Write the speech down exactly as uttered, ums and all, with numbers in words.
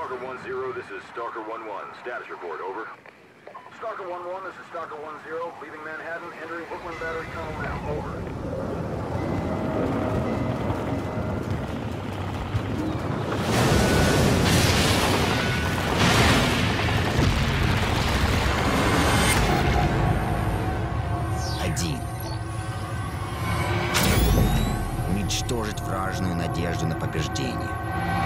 Stalker one zero, this is Stalker one one. Status report, over. Stalker one one, this is Stalker one zero. Leaving Manhattan, entering Brooklyn Battery Tunnel now. Over. Один. Уничтожить вражескую надежду на побеждение.